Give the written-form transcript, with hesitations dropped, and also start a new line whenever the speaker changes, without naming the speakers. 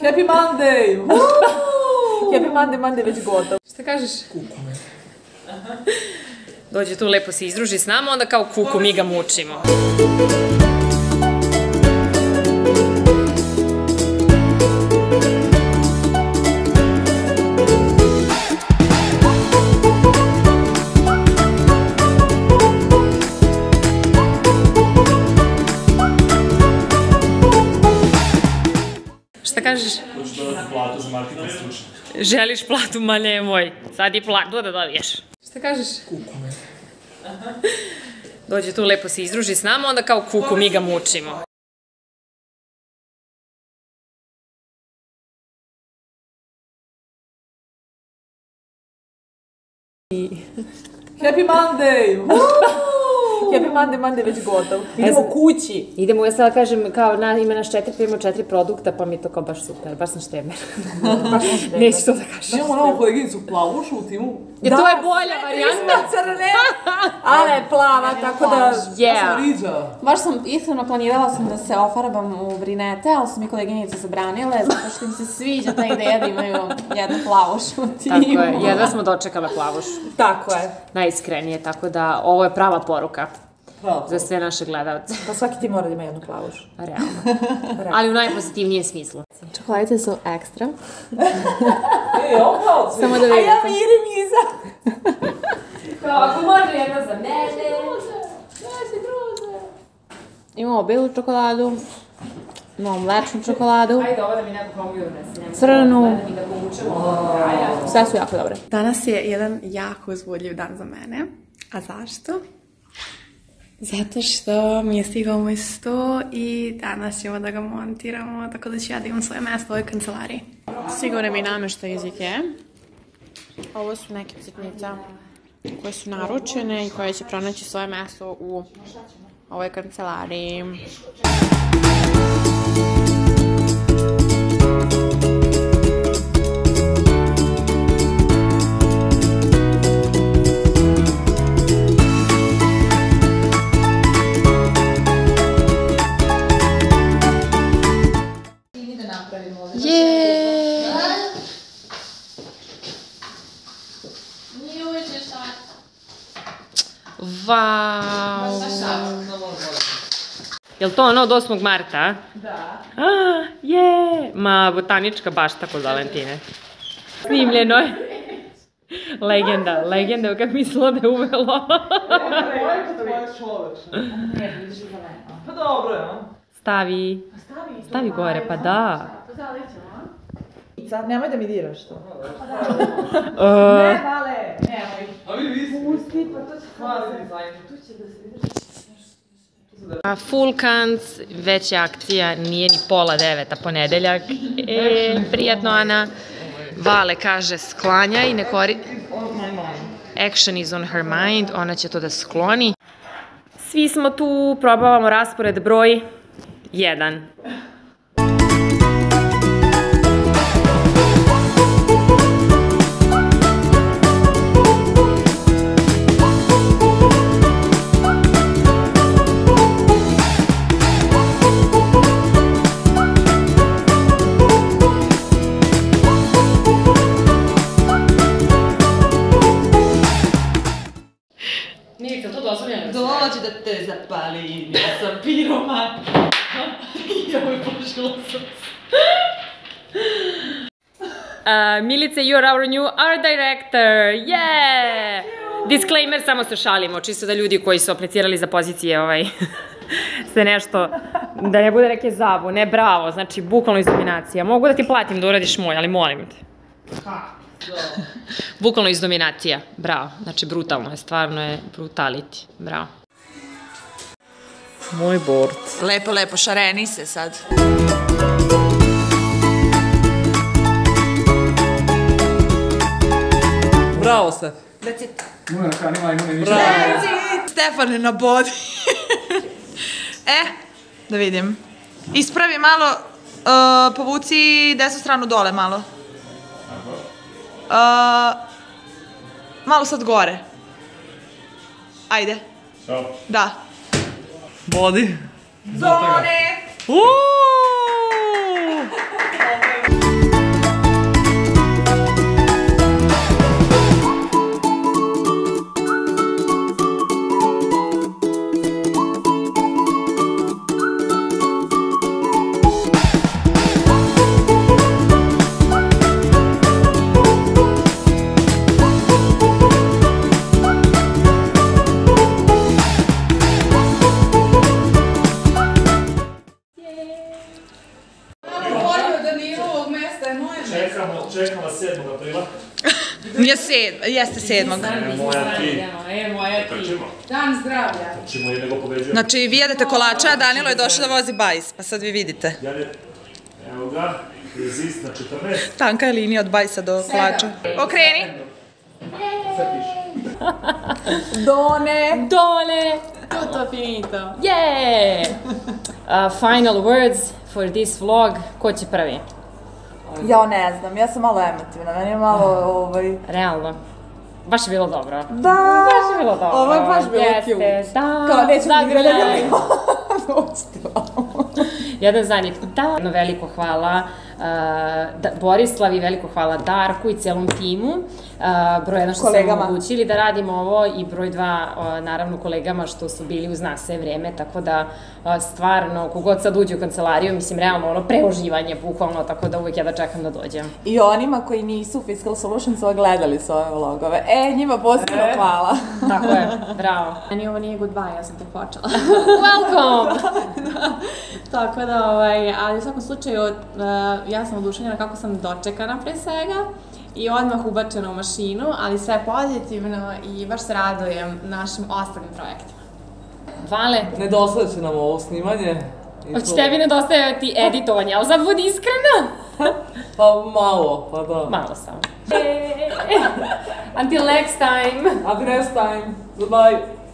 Happy Monday! Happy Monday već gotov.
Šta kažeš?
Kuku me.
Dođe tu lepo se izdruži s nama, onda kao kuku mi ga mučimo. Šta kažeš?
Hoću dodati platu za marketing stručnjak.
Želiš platu? Ma nemoj. Sad i platu da dobiješ. Šta kažeš?
Kuku me.
Dođe tu lepo se izdruži s nama, onda kao kuku mi ga mučimo.
Happy Monday! Happy Monday već gotov. Idemo kući.
Idemo, ja sada kažem, kao ima naš 4, pa imamo 4 produkta, pa mi je to kao baš super, baš sam štemer. Neću to da kažem.
Imamo novu koleginicu plavušu u timu.
I to je bolja varijanta.
Crne, ale plava, tako da...
Baš sam, iskreno planirala sam da se ofarbam u brinete, ali su mi koleginice zabranile, zato što im se sviđa ta ideja da imaju jednu plavušu u timu.
Tako je, jedva smo dočekale plavušu.
Tako je.
Najiskrenije, tako da ovo je prava poruka. Za sve naše gledalce.
Pa svaki ti mora da ima jednu plavušu.
Realno. Ali u najpozitivnijem smislu.
Čokoladice su ekstra.
Samo da vidite. A ja mirim iza.
Kao ako može jedna za mene.
Imamo belu čokoladu, imamo mlečnu čokoladu,
Ajde ovo da mi neko pomogu unese.
crnu,
Da povučemo od kraja.
sve su jako dobre.
Danas je jedan jako uzbudljiv dan za mene. A zašto? Zato što mi je stigao moj sto i danas ćemo da ga montiramo, tako da ću ja da imam svoje mesto u ovoj kancelariji. Sigurno mi namešta iz Ikea. Ovo su neke sitnice koje su naručene i koje će pronaći svoje mesto u ovoj kancelariji.
Vau! Jel to ono od 8. marta?
Da.
Je! Ma, botanička bašta kod Valentine. Snimljeno je. Legenda, kako mislila da je uvelo.
Pa dobro je, a?
Stavi gore, pa da.
Nemoj da mi diraš to. Ne, male, nemoj.
A vi ste?
Pusti, pa to će hvala dizajn. Tu će da se vidiš.
Full Kants, već je akcija, nije ni 8:30, a ponedeljak. Prijatno, Ana. Vale kaže sklanjaj, ne kori... Action is on her mind, ona će to da skloni. Svi smo tu, probavamo raspored broj 1.
Dođi da te zapali, ja sam piroman. Joj, požila sam se.
Milice, you're our new art director, yeah! Disclaimer, samo se šalimo, čisto da ljudi koji su aplicirali za pozicije se nešto, da ne bude neke zabune, bravo, znači bukvalno iz dominacija. Mogu da ti platim da uradiš moj, ali molim te. Bukvalno iz dominacija, bravo, znači brutalno je, stvarno je brutality, bravo. Moj bord.
Lepo, lepo, šareni se sad. Bravo, Stef. Stefan je na bodi. Da vidim. Ispravi malo, povuci desnu stranu dole malo. Malo sad gore. Ajde. Da. Bodi. Zone! Jeste 7.
Moja ti.
Moja ti.
Trčimo.
Dan zdravlja.
Trčimo jednego pobeđujemo.
Znači, vi jedete kolača, a Danilo je došao da vozi bajs, pa sad vi vidite.
Evo ga, rezist na 14.
Tanka je linija od bajsa do kolača. Okreni.
Dole!
Tutto finito.
Yeah! Final words for this vlog. Ko će prvi?
Ja ne znam, ja sam malo emotivna, meni je malo
Realno. Baš je bilo dobro.
Da!
Baš je bilo dobro.
Ovo je baš bilo cute.
Da.
Kao nećemo igrati.
Jedan zadnjeg. Da. Jedno veliko hvala Borislavi, veliko hvala Darku i celom timu. Broj 1 što su omogućili da radimo ovo i broj 2 naravno kolegama što su bili uz nas sve vreme, tako da stvarno kogod sad uđe u kancelariju, mislim realno ono preuživanje bukvalno, tako da uvijek ja da čekam da dođem.
I onima koji nisu Fiscal Solutions gledali su ove vlogove. Njima posebno hvala.
Tako je, bravo.
Meni ovo nije goodbye, ja sam tek počela.
Welcome!
Tako da, ali u svakom slučaju, ja sam oduševljena kako sam dočekana pre svega i odmah ubačena u mašinu, ali sve pozitivno i baš se radujem našim ostalim projektima.
Vale?
Nedostaje će nam ovo snimanje.
Hoće tebi nedostajati editovanje, ali sad budi iskrena.
Pa malo, pa da.
Malo samo. Until next time.
Until next time. Goodbye.